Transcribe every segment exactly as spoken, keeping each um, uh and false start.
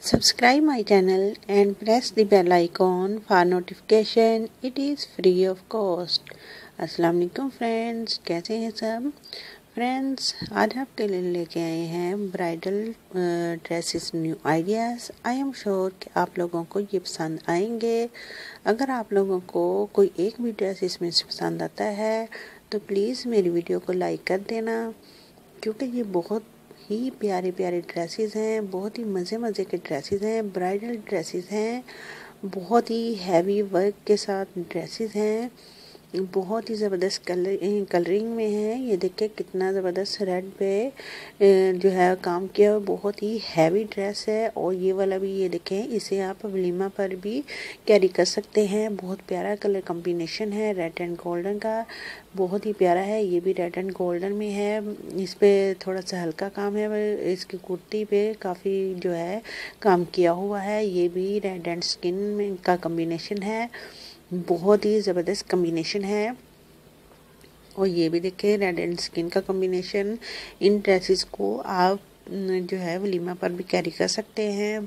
Subscribe my channel and press the bell icon for notification. It is free of cost. अस्सलाम वालेकुम friends, कैसे हैं सब friends. आज आपके लिए लेके आए हैं bridal dresses new ideas. I am sure कि आप लोगों को ये पसंद आएंगे। अगर आप लोगों को कोई एक भी ड्रेस इसमें से पसंद आता है तो प्लीज़ मेरी वीडियो को लाइक कर देना, क्योंकि ये बहुत ही प्यारे प्यारे ड्रेसेस हैं, बहुत ही मज़े मज़े के ड्रेसेस हैं, ब्राइडल ड्रेसेस हैं, बहुत ही हैवी वर्क के साथ ड्रेसेस हैं, बहुत ही ज़बरदस्त कलर कलरिंग में है। ये देखिए कितना ज़बरदस्त रेड पे जो है काम किया हुआ, बहुत ही हैवी ड्रेस है। और ये वाला भी ये देखें, इसे आप वलीमा पर भी कैरी कर सकते हैं। बहुत प्यारा कलर कॉम्बिनेशन है, रेड एंड गोल्डन का, बहुत ही प्यारा है। ये भी रेड एंड गोल्डन में है। इस पे थोड़ा सा हल्का काम है, इसकी कुर्ती पे काफ़ी जो है काम किया हुआ है। ये भी रेड एंड स्किन का कॉम्बिनेशन है, बहुत ही ज़बरदस्त कॉम्बिनेशन है। और ये भी देखें रेड एंड स्किन का कॉम्बिनेशन। इन ड्रेसेस को आप जो है वलीमा पर भी कैरी कर सकते हैं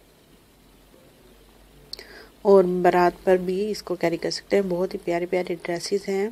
और बारात पर भी इसको कैरी कर सकते हैं। बहुत ही प्यारे प्यारे ड्रेसेस हैं।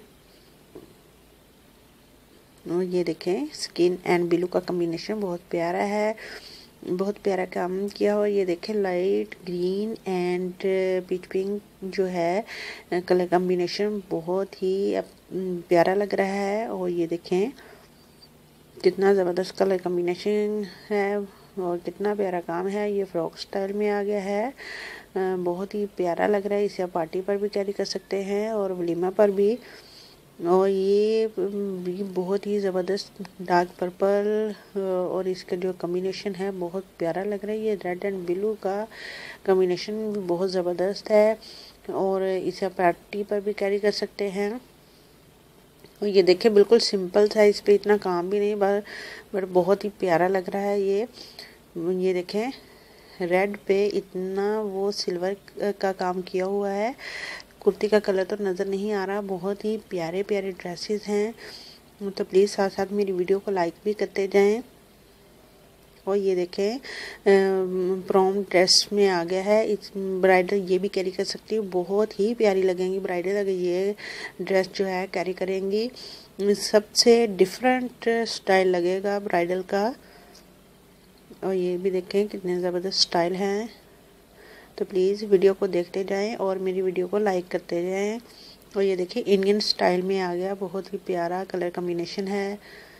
और ये देखें स्किन एंड ब्लू का कॉम्बिनेशन बहुत प्यारा है, बहुत प्यारा काम किया हो। ये देखें light green and peach pink जो है कलर कॉम्बिनेशन बहुत ही प्यारा लग रहा है। और ये देखें कितना ज़बरदस्त कलर कॉम्बिनेशन है और कितना प्यारा काम है। ये फ्रॉक स्टाइल में आ गया है, बहुत ही प्यारा लग रहा है। इसे आप पार्टी पर भी कैरी कर सकते हैं और वलीमा पर भी। और ये भी बहुत ही ज़बरदस्त डार्क पर्पल और इसका जो कॉम्बिनेशन है बहुत प्यारा लग रहा है। ये रेड एंड ब्लू का कॉम्बिनेशन भी बहुत ज़बरदस्त है और इसे पार्टी पर भी कैरी कर सकते हैं। और ये देखिए बिल्कुल सिंपल सा, इस पे इतना काम भी नहीं, बट बहुत ही प्यारा लग रहा है। ये ये देखें रेड पे इतना वो सिल्वर का काम किया हुआ है। कुर्ती का कलर तो नज़र नहीं आ रहा। बहुत ही प्यारे प्यारे ड्रेसेस हैं, तो प्लीज़ साथ साथ मेरी वीडियो को लाइक भी करते जाएं। और ये देखें प्रॉम ड्रेस में आ गया है। इस ब्राइडल ये भी कैरी कर सकती है, बहुत ही प्यारी लगेंगी ब्राइडल अगर ये ड्रेस जो है कैरी करेंगी। सबसे डिफरेंट स्टाइल लगेगा ब्राइडल का। और ये भी देखें कितने ज़बरदस्त स्टाइल हैं, तो प्लीज़ वीडियो को देखते जाएं और मेरी वीडियो को लाइक करते जाएं। और ये देखिए इंडियन स्टाइल में आ गया, बहुत ही प्यारा कलर कॉम्बिनेशन है।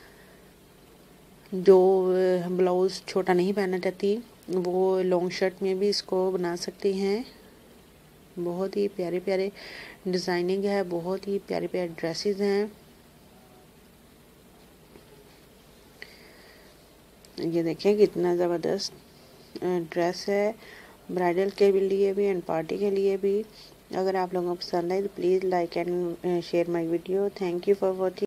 जो ब्लाउज़ छोटा नहीं पहनना चाहती वो लॉन्ग शर्ट में भी इसको बना सकती हैं। बहुत ही प्यारे प्यारे डिज़ाइनिंग है, बहुत ही प्यारे प्यारे ड्रेसेस हैं। ये देखें कितना ज़बरदस्त ड्रेस है, ब्राइडल के लिए भी एंड पार्टी के लिए भी। अगर आप लोगों को पसंद आए तो please like and share my video. Thank you for watching.